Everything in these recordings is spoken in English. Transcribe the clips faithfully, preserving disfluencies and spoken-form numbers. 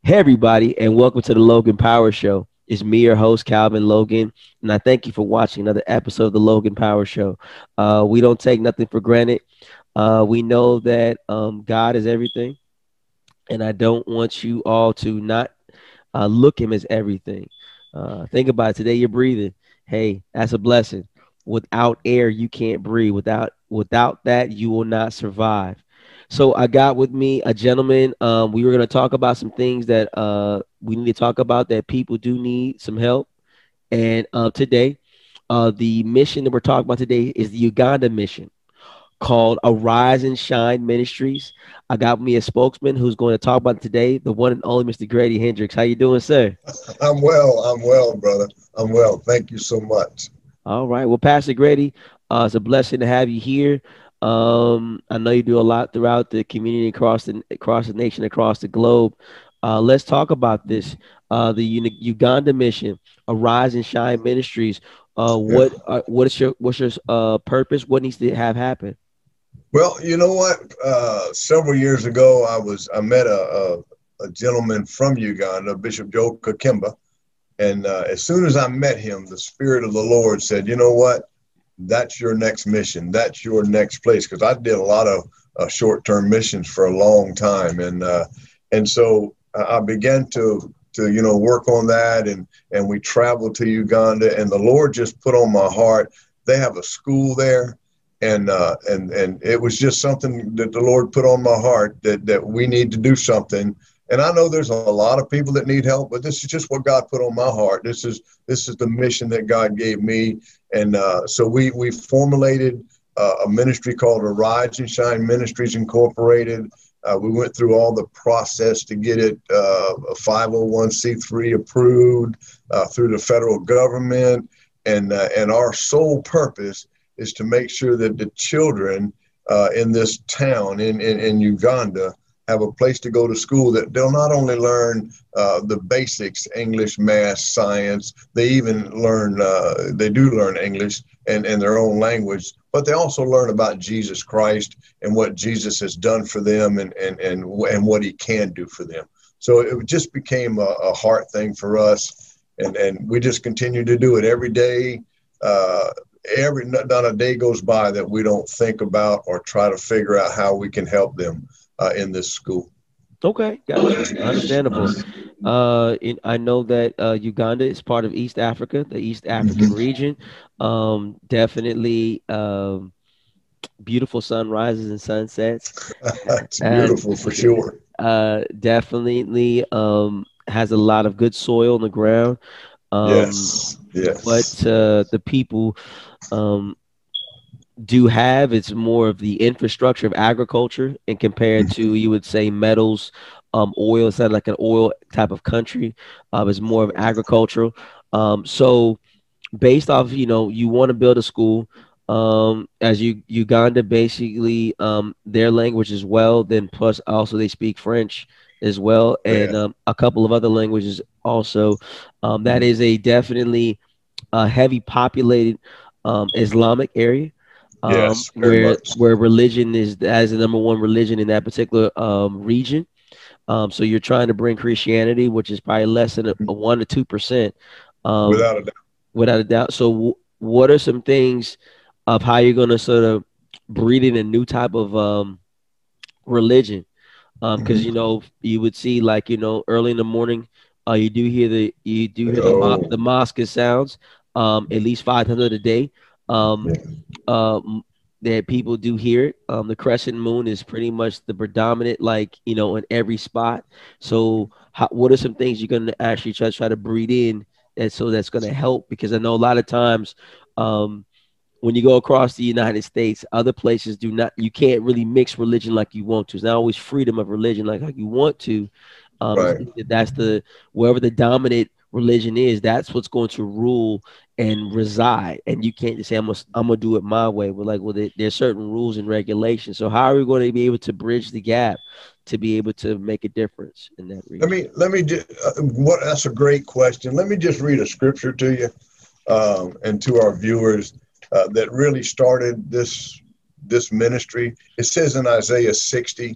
Hey, everybody, and welcome to the Logan Power Show. It's me, your host, Calvin Logan, and I thank you for watching another episode of the Logan Power Show. Uh, we don't take nothing for granted. Uh, we know that um, God is everything, and I don't want you all to not uh, look Him as everything. Uh, think about it. Today, you're breathing. Hey, that's a blessing. Without air, you can't breathe. Without without that, you will not survive. So I got with me a gentleman. Um, we were going to talk about some things that uh, we need to talk about that people do need some help. And uh, today, uh, the mission that we're talking about today is the Uganda mission called Arise and Shine Ministries. I got me a spokesman who's going to talk about it today, the one and only Mister Grady Hendrix. How you doing, sir? I'm well. I'm well, brother. I'm well. Thank you so much. All right. Well, Pastor Grady, uh, it's a blessing to have you here. Um, I know you do a lot throughout the community, across the across the nation, across the globe. Uh, let's talk about this. Uh, the Uni- Uganda mission, Arise and Shine Ministries. Uh, Yeah. what uh, what is your what's your uh, purpose? What needs to have happen? Well, you know what? Uh, several years ago, I was I met a, a, a gentleman from Uganda, Bishop Joe Kakemba, and uh, as soon as I met him, the Spirit of the Lord said, "You know what? That's your next mission. That's your next place." Because I did a lot of uh, short-term missions for a long time, and uh, and so I began to to you know work on that, and and we traveled to Uganda, and the Lord just put on my heart. They have a school there, and uh, and and it was just something that the Lord put on my heart that that we need to do something. And I know there's a lot of people that need help, but this is just what God put on my heart. This is this is the mission that God gave me, and uh, so we we formulated uh, a ministry called Arise and Shine Ministries Incorporated. Uh, we went through all the process to get it uh, a five oh one c three approved uh, through the federal government, and uh, and our sole purpose is to make sure that the children uh, in this town in, in in Uganda have a place to go to school that they'll not only learn uh, the basics, English, math, science, they even learn, uh, they do learn English and, and their own language, but they also learn about Jesus Christ and what Jesus has done for them and, and, and, and what he can do for them. So it just became a, a heart thing for us. And, and we just continue to do it every day. Uh, every, not a day goes by that we don't think about or try to figure out how we can help them uh, in this school. Okay, gotcha. Understandable. Uh, in, I know that uh, Uganda is part of East Africa, the East African Mm-hmm. region. Um, definitely um, beautiful sunrises and sunsets. It's And beautiful for sure. uh, definitely um, has a lot of good soil on the ground. Um, Yes, yes, what uh, the people um, do have, it's more of the infrastructure of agriculture, and compared to, you would say, metals, um, oil. It's not like an oil type of country. Uh, it's more of agricultural. Um, so based off, you know, you want to build a school, um, as you Uganda basically, um, their language as well. Then plus also they speak French as well, and yeah, um, a couple of other languages also. Um, that is a definitely a heavy populated um, Islamic area, um, yes, very where much. where religion is as the number one religion in that particular um, region. Um, so you're trying to bring Christianity, which is probably less than a, a one to two percent, um, Without a doubt. without a doubt. So w- what are some things of how you're going to sort of breed in a new type of um, religion? Because you Mm-hmm. know you would see, like, you know early in the morning, uh, you do hear the you do hear the mo- Oh, the mosque sounds, um, at least five hundred a day. Um, yeah. um, that people do hear it. Um, the crescent moon is pretty much the predominant, like, you know, in every spot. So, how, what are some things you're going to actually try try to breed in that so that's going to help? Because I know a lot of times, um, when you go across the United States, other places do not. You can't really mix religion like you want to. It's not always freedom of religion like, like you want to. Um, it's, Right. that's the wherever the dominant religion is, that's what's going to rule and reside. And you can't just say, I'm gonna, I'm gonna do it my way. We're like, well, there, there's certain rules and regulations. So how are we going to be able to bridge the gap to be able to make a difference in that Let region? me let me just uh, what that's a great question. Let me just read a scripture to you um, and to our viewers uh, that really started this this ministry. It says in Isaiah sixty,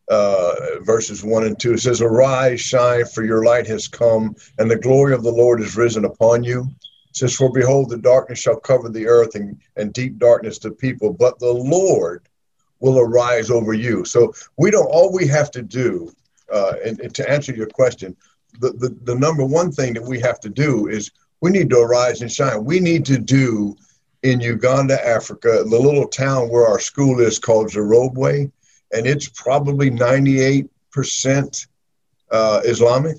uh, verses one and two. It says, "Arise, shine, for your light has come, and the glory of the Lord is risen upon you. It says, for behold, the darkness shall cover the earth, and, and deep darkness the people, but the Lord will arise over you." So we don't, all we have to do, uh, and, and to answer your question, the, the, the number one thing that we have to do is we need to arise and shine. We need to do in Uganda, Africa, the little town where our school is called Zerobwe, and it's probably ninety-eight percent uh, Islamic.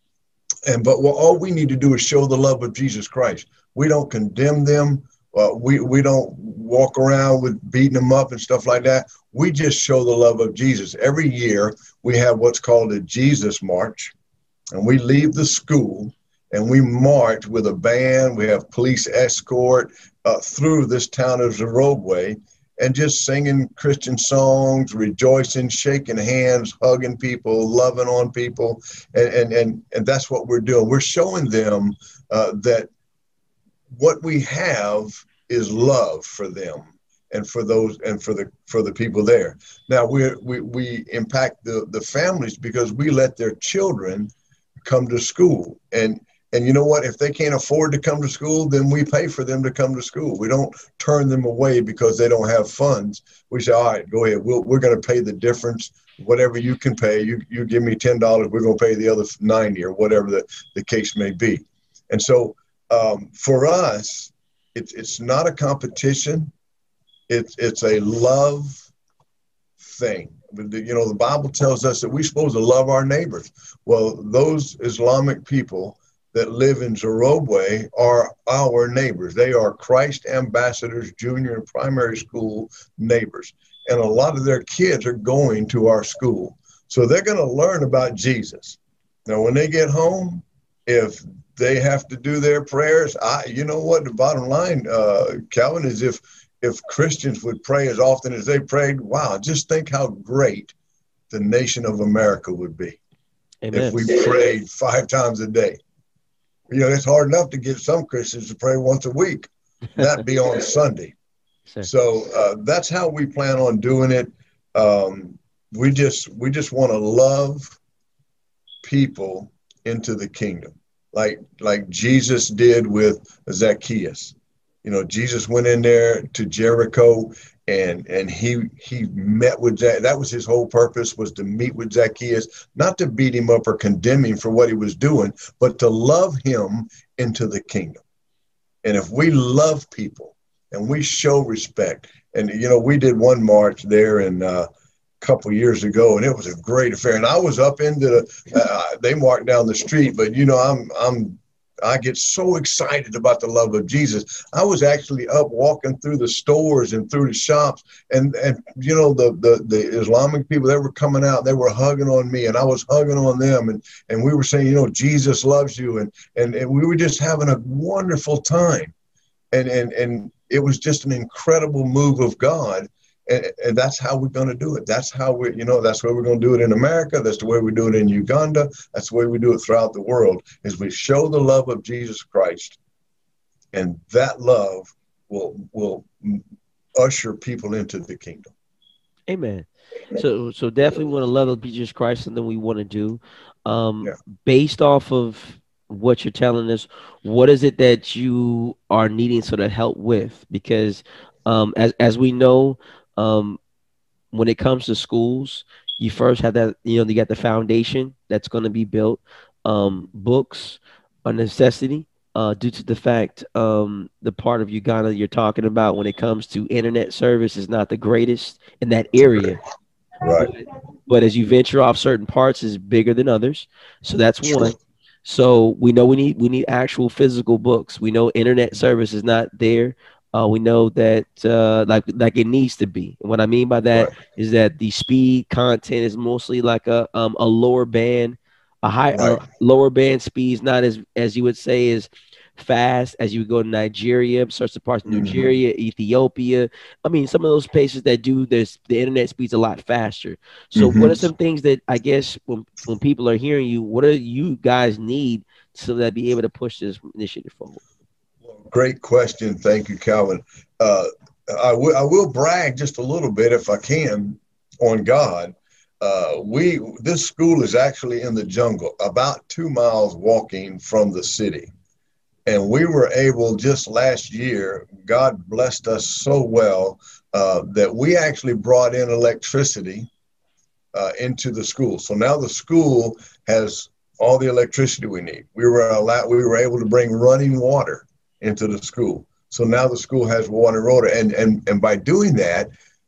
And but what, all we need to do is show the love of Jesus Christ. We don't condemn them. Uh, we we don't walk around with beating them up and stuff like that. We just show the love of Jesus. Every year we have what's called a Jesus March, and we leave the school and we march with a band. We have police escort uh, through this town of Zerobwe, and just singing Christian songs, rejoicing, shaking hands, hugging people, loving on people. And, and, and, and that's what we're doing. We're showing them uh, that what we have is love for them and for those and for the for the people there. Now we we we impact the the families because we let their children come to school. And And you know what? If they can't afford to come to school, then we pay for them to come to school. We don't turn them away because they don't have funds. We say, all right, go ahead. We'll, we're going to pay the difference. Whatever you can pay, you, you give me ten dollars, we're going to pay the other ninety or whatever the, the case may be. And so um, for us, it's, it's not a competition. It's, it's a love thing. You know, the Bible tells us that we're supposed to love our neighbors. Well, those Islamic people that live in Zerobwe are our neighbors. They are Christ ambassadors, junior and primary school neighbors. And a lot of their kids are going to our school. So they're going to learn about Jesus. Now, when they get home, if they have to do their prayers, I, you know what, the bottom line, uh, Calvin, is if, if Christians would pray as often as they prayed, wow, just think how great the nation of America would be. Amen. If we prayed five times a day. You know, it's hard enough to get some Christians to pray once a week. That'd be on Sunday. Sure. So uh, that's how we plan on doing it. Um, we just we just want to love people into the kingdom, like like Jesus did with Zacchaeus. You know, Jesus went in there to Jericho, and and he he met with Zacchaeus. That was his whole purpose, was to meet with Zacchaeus, not to beat him up or condemn him for what he was doing, but to love him into the kingdom. And if we love people and we show respect, and you know, we did one march there in uh, a couple of years ago, and it was a great affair. And I was up into the, uh, they marked down the street, but you know, I'm I'm. I get so excited about the love of Jesus. I was actually up walking through the stores and through the shops, and, and you know, the, the, the Islamic people, they were coming out, they were hugging on me, and I was hugging on them, and, and we were saying, you know, Jesus loves you, and, and, and we were just having a wonderful time. And, and, and it was just an incredible move of God. And, and that's how we're going to do it. That's how we, you know, that's the way we're going to do it in America. That's the way we do it in Uganda. That's the way we do it throughout the world, is we show the love of Jesus Christ, and that love will, will usher people into the kingdom. Amen. So, so definitely want to love Jesus Christ, and then we want to do, um, yeah. based off of what you're telling us, what is it that you are needing sort of help with? Because, um, as, as we know, Um, when it comes to schools, you first have that, you know, you got the foundation that's going to be built. Um, books are necessity uh, due to the fact um, the part of Uganda you're talking about when it comes to internet service is not the greatest in that area. Right. But, but as you venture off certain parts is bigger than others. So that's one. So we know we need we need actual physical books. We know internet service is not there. Uh, we know that uh, like like it needs to be. And what I mean by that Right. is that the speed content is mostly like a um, a lower band, a high right. uh, lower band speeds, not as as you would say is fast as you would go to Nigeria, certain parts of Nigeria, mm-hmm. Ethiopia. I mean, some of those places that do this, the internet speeds a lot faster. So, mm-hmm. what are some things that I guess when when people are hearing you, what do you guys need so that be able to push this initiative forward? Great question. Thank you, Calvin. Uh, I, w- I will brag just a little bit, if I can, on God. Uh, we this school is actually in the jungle, about two miles walking from the city. And we were able just last year, God blessed us so well uh, that we actually brought in electricity uh, into the school. So now the school has all the electricity we need. We were allowed, we were able to bring running water into the school. So now the school has water and water. And, and, and by doing that,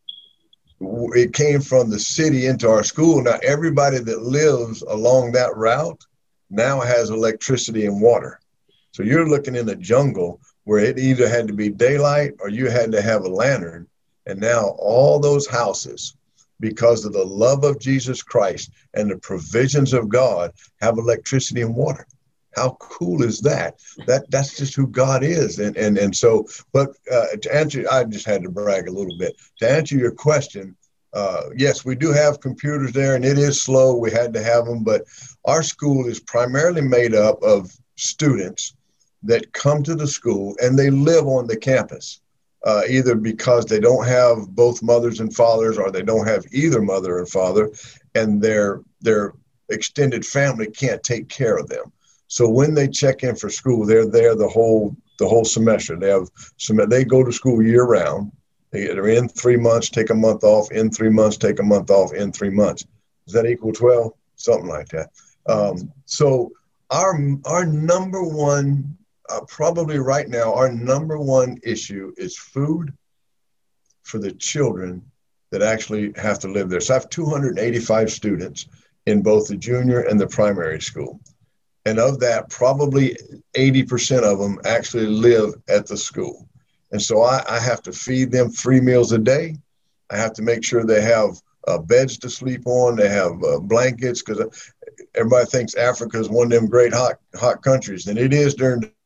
it came from the city into our school. Now everybody that lives along that route now has electricity and water. So you're looking in the jungle where it either had to be daylight or you had to have a lantern. And now all those houses, because of the love of Jesus Christ and the provisions of God, have electricity and water. How cool is that? That that's just who God is. And and and so, but uh, to answer, I just had to brag a little bit. To answer your question, uh, yes, we do have computers there, and it is slow. We had to have them, but our school is primarily made up of students that come to the school and they live on the campus, uh, either because they don't have both mothers and fathers, or they don't have either mother and father, and their their extended family can't take care of them. So when they check in for school, they're there the whole the whole semester. They have some. They go to school year round. They're in three months, take a month off. In three months, take a month off. In three months. Does that equal twelve? Something like that. Um, so our our number one, uh, probably right now, our number one issue is food for the children that actually have to live there. So I have two hundred eighty-five students in both the junior and the primary school. And of that, probably eighty percent of them actually live at the school. And so I, I have to feed them three meals a day. I have to make sure they have uh, beds to sleep on. They have uh, blankets, because everybody thinks Africa is one of them great hot hot countries. And it is. During the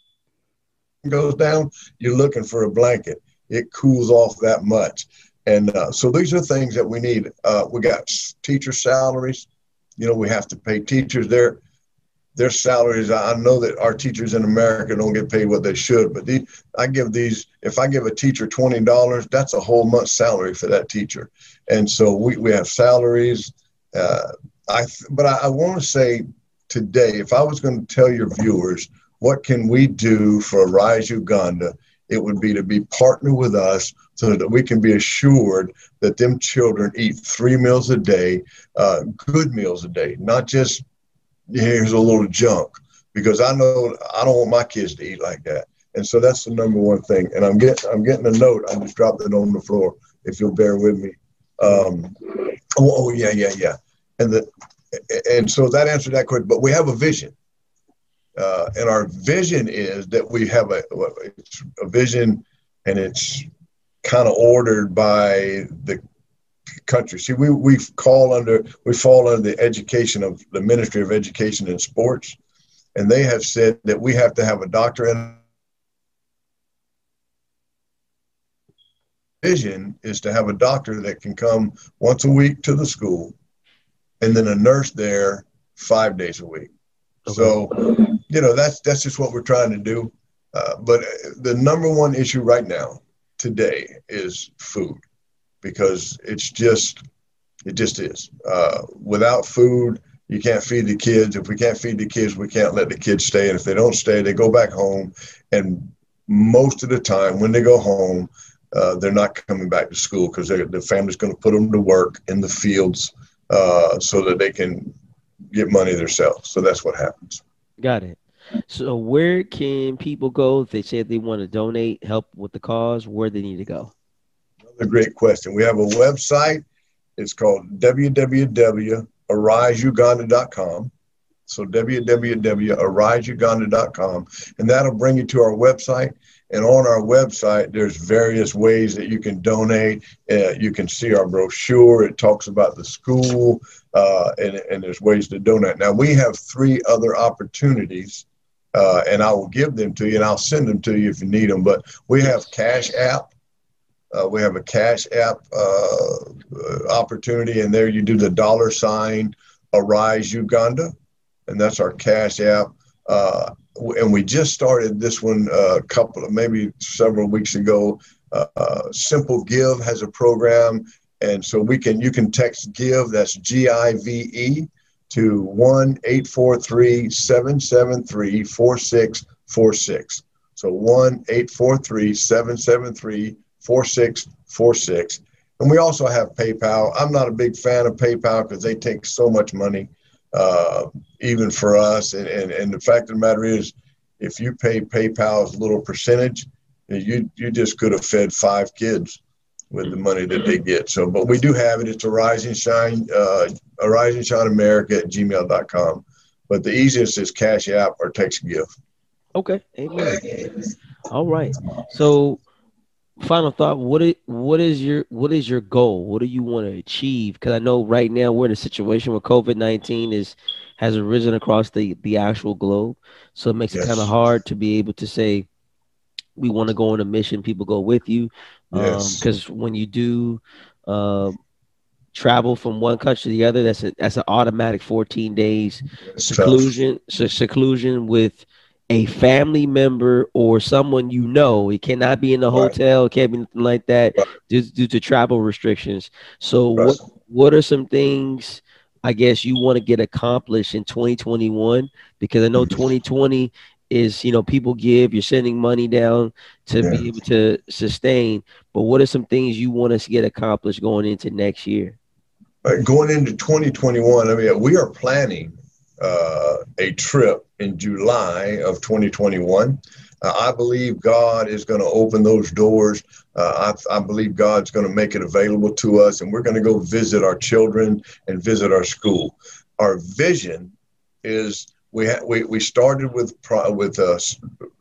goes down, you're looking for a blanket. It cools off that much. And uh, so these are things that we need. Uh, we got teacher salaries. You know, we have to pay teachers their their salaries. I know that our teachers in America don't get paid what they should, but the, I give these, if I give a teacher twenty dollars, that's a whole month's salary for that teacher. And so we, we have salaries. Uh, I, but I, I want to say today, if I was going to tell your viewers, what can we do for Arise Uganda, it would be to be partner with us so that we can be assured that them children eat three meals a day, uh, good meals a day, not just here's a little junk, because I know I don't want my kids to eat like that. And so that's the number one thing. And I'm getting, I'm getting a note. I just dropped it on the floor, if you'll bear with me. Um, oh, oh, yeah, yeah, yeah. And the, and so that answered that question, but we have a vision. Uh, and our vision is that we have a, a vision, and it's kind of ordered by the country. See, we we call under we fall under the education of the Ministry of Education and Sports, and they have said that we have to have a doctor in. Vision is to have a doctor that can come once a week to the school, and then a nurse there five days a week. Okay. So, you know, that's that's just what we're trying to do. Uh, but the number one issue right now, today, is food. Because it's just, it just is. Uh, without food, you can't feed the kids. If we can't feed the kids, we can't let the kids stay. And if they don't stay, they go back home. And most of the time when they go home, uh, they're not coming back to school, because the family's going to put them to work in the fields uh, so that they can get money themselves. So that's what happens. Got it. So where can people go if they say they want to donate, help with the cause, where they need to go? A great question. We have a website. It's called w w w dot arise uganda dot com. So w w w dot arise uganda dot com, and that'll bring you to our website. And on our website, there's various ways that you can donate. Uh, you can see our brochure. It talks about the school, uh, and, and there's ways to donate. Now, we have three other opportunities, uh, and I will give them to you, and I'll send them to you if you need them. But we have Cash App. Uh, we have a Cash App uh, opportunity, and there you do the dollar sign Arise Uganda, and that's our Cash App. Uh, and we just started this one a couple of, maybe several weeks ago. Uh, uh, Simple Give has a program. And so we can, you can text GIVE, that's G I V E, to one eight four three, seven seven three, four six four six. So one eight four three, seven seven three, four six four six. And we also have PayPal. I'm not a big fan of PayPal because they take so much money, uh, even for us. And, and, and the fact of the matter is, if you pay PayPal's little percentage, you, you just could have fed five kids with the money that they get. So, but we do have it. It's a Rising Shine, uh, a Rising Shine America at gmail dot com. But the easiest is Cash App or text give. Okay. Amen. All right. So final thought, what is what is your what is your goal? What do you want to achieve? Because I know right now we're in a situation where COVID nineteen is has arisen across the the actual globe. So it makes it kind of Yes. hard to be able to say we want to go on a mission, people go with you. Um, Yes. because when you do uh, travel from one country to the other, that's a, that's an automatic fourteen days It's tough. seclusion, so seclusion with a family member or someone you know. It cannot be in the Right. hotel, it can't be anything like that Right. due, due to travel restrictions. So Right. what what are some things I guess you want to get accomplished in twenty twenty-one? Because I know Mhm. twenty twenty is, you know, people give, you're sending money down to Yeah. be able to sustain. But what are some things you want us to get accomplished going into next year? Uh, going into twenty twenty-one, I mean, we are planning uh, a trip in July of twenty twenty-one. Uh, I believe God is going to open those doors. Uh, I, I believe God's going to make it available to us, and we're going to go visit our children and visit our school. Our vision is we ha- we we started with pro- with us.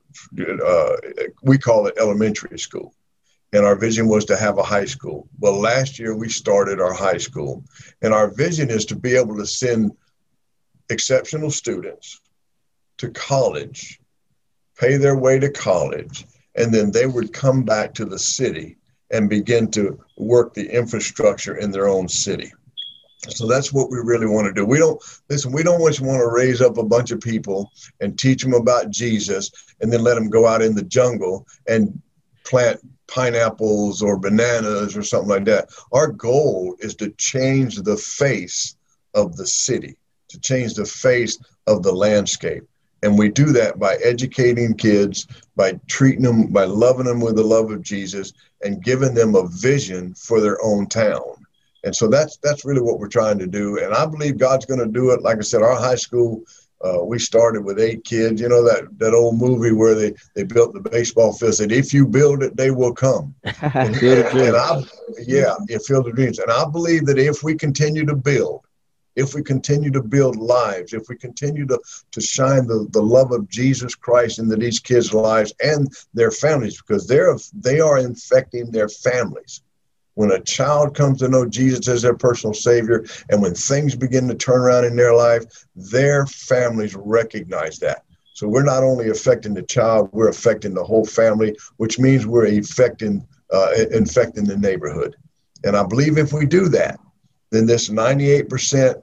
Uh, we call it elementary school, and our vision was to have a high school. Well, last year we started our high school, and our vision is to be able to send exceptional students to college, pay their way to college, and then they would come back to the city and begin to work the infrastructure in their own city. So that's what we really want to do. We don't listen. We don't just want to raise up a bunch of people and teach them about Jesus, and then let them go out in the jungle and plant pineapples or bananas or something like that. Our goal is to change the face of the city, to change the face of the landscape. And we do that by educating kids, by treating them, by loving them with the love of Jesus, and giving them a vision for their own town. And so that's that's really what we're trying to do. And I believe God's going to do it. Like I said, our high school, uh, we started with eight kids. You know, that, that old movie where they, they built the baseball field, said, if you build it, they will come. And, Field of and, and dreams. I, yeah, yeah, Field of Dreams. And I believe that if we continue to build, if we continue to build lives, if we continue to, to shine the, the love of Jesus Christ into these kids' lives and their families, because they're they are infecting their families. When a child comes to know Jesus as their personal Savior, and when things begin to turn around in their life, their families recognize that. So we're not only affecting the child, we're affecting the whole family, which means we're affecting, uh, infecting the neighborhood. And I believe if we do that, then this ninety-eight percent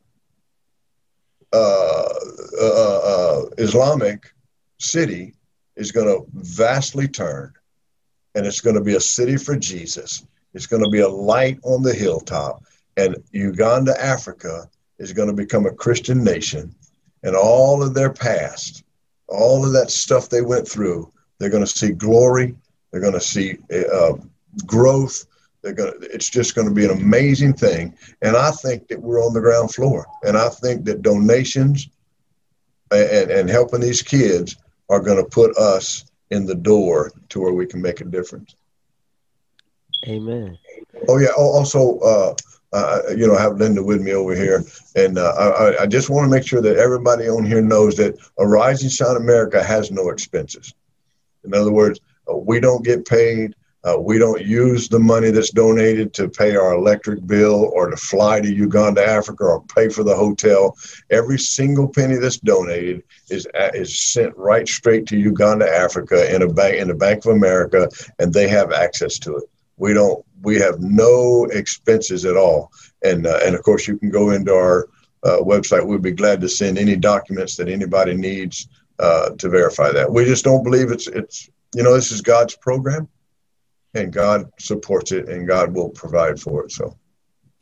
uh, uh, uh, Islamic city is going to vastly turn, and it's going to be a city for Jesus. It's going to be a light on the hilltop, and Uganda, Africa is going to become a Christian nation, and all of their past, all of that stuff they went through, they're going to see glory. They're going to see uh, growth. They're going to, it's just going to be an amazing thing. And I think that we're on the ground floor. And I think that donations and, and helping these kids are going to put us in the door to where we can make a difference. Amen. Oh, yeah. Also, uh, uh, you know, I have Linda with me over here. And uh, I, I just want to make sure that everybody on here knows that a Rising Shine America has no expenses. In other words, uh, we don't get paid. Uh, we don't use the money that's donated to pay our electric bill or to fly to Uganda, Africa, or pay for the hotel. Every single penny that's donated is is sent right straight to Uganda, Africa, in a bank in the Bank of America, and they have access to it. We don't. We have no expenses at all. And uh, and of course, you can go into our uh, website. We'd be glad to send any documents that anybody needs uh, to verify that. We just don't believe it's it's you know this is God's program. And God supports it, and God will provide for it. So,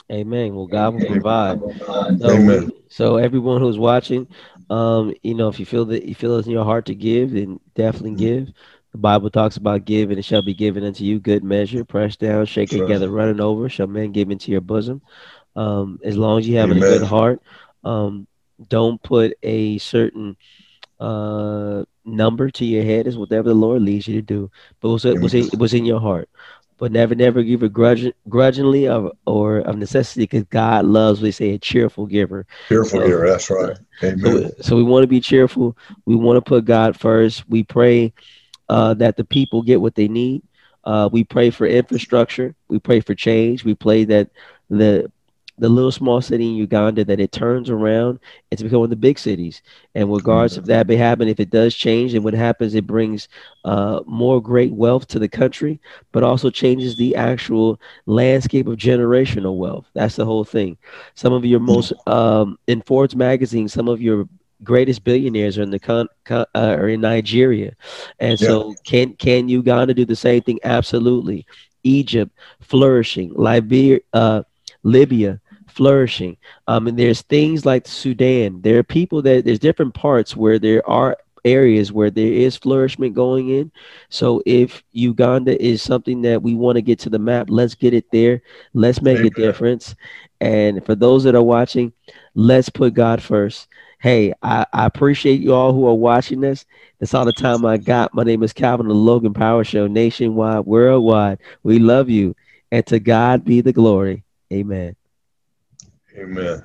Amen. Well, God will provide. So Amen. we, so everyone who's watching, um, you know, if you feel that you feel it's in your heart to give, then definitely give. The Bible talks about give, and it shall be given unto you, good measure, pressed down, shaken That's right. together, running over, shall men give into your bosom. Um, as long as you having a good Amen. heart, um, don't put a certain uh number to your head. Is whatever the Lord leads you to do. But was it was Amen. in it was in your heart. But never, never give it grudge, grudgingly or, or of necessity, because God loves, we say, a cheerful giver. Fearful So, giver. That's so, right. so, Amen. we, so we want to be cheerful. We want to put God first. We pray uh, that the people get what they need. Uh, we pray for infrastructure. We pray for change. We pray that the the little small city in Uganda, that it turns around and to become one of the big cities. And regardless Amen. if that may happen, if it does change, and what happens, it brings uh, more great wealth to the country, but also changes the actual landscape of generational wealth. That's the whole thing. Some of your most um, in Forbes magazine, some of your greatest billionaires are in the con, con uh, are in Nigeria. And Yeah. so can can Uganda do the same thing? Absolutely. Egypt flourishing, Liberia, uh, Libya flourishing. Um, and there's things like Sudan. There are people that there's different parts where there are areas where there is flourishment going in. So if Uganda is something that we want to get to the map, let's get it there. Let's make a Amen. difference. And for those that are watching, let's put God first. Hey, I, I appreciate you all who are watching this. That's all the time I got. My name is Calvin, the Logan Power Show, nationwide, worldwide. We love you. And to God be the glory. Amen. Amen.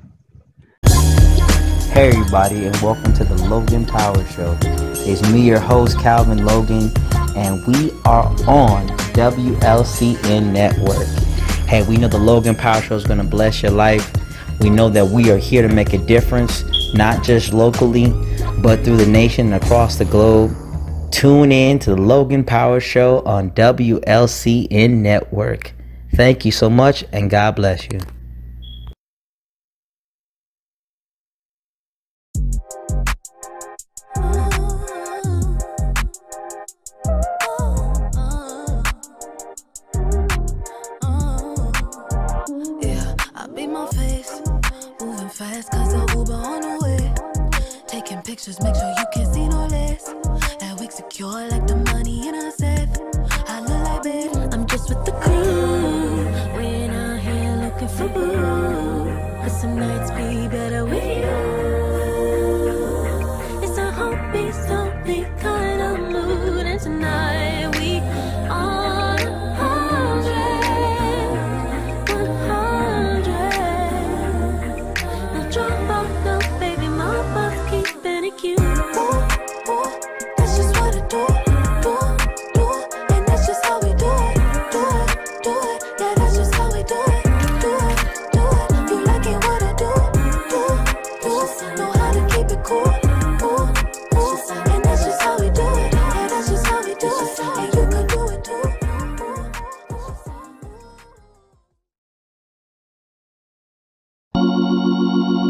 Hey everybody, and welcome to the Logan Power Show. It's me, your host, Calvin Logan, and we are on W L C N Network. Hey, we know the Logan Power Show is going to bless your life. We know that we are here to make a difference, not just locally, but through the nation and across the globe. Tune in to the Logan Power Show on W L C N Network. Thank you so much, and God bless you. Yeah, I beat my face, moving fast cause the Uber on the way. Taking pictures, make sure you can see no less. That wig secure like the money in a safe. I look like babe, I'm just with the crew. We ain't out here looking for boo, but some nights be better with you. It's a heartbeat, slowly kind of mood, and tonight we on a hundred, one hundred. Now drop off, no baby, my boss keeping it cute. Ooh, ooh, that's just what I do, do, do, and that's just how we do it, do it, do it. Yeah, that's just how we do it, do it, do it. You like it what I do, do, do. Know how to keep it cool, ooh, ooh, and that's just how we do it. Yeah, that's just how we do it, and you can do it too.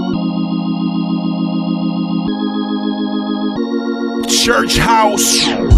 Church house.